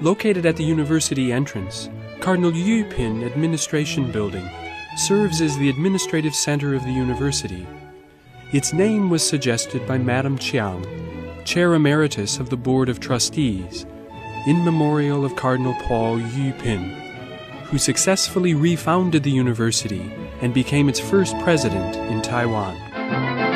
Located at the university entrance, Cardinal Tien Administration Building serves as the administrative center of the university. Its name was suggested by Madame Chiang, Chair Emeritus of the Board of Trustees, in memorial of Cardinal Paul Tien, who successfully refounded the university and became its first president in Taiwan.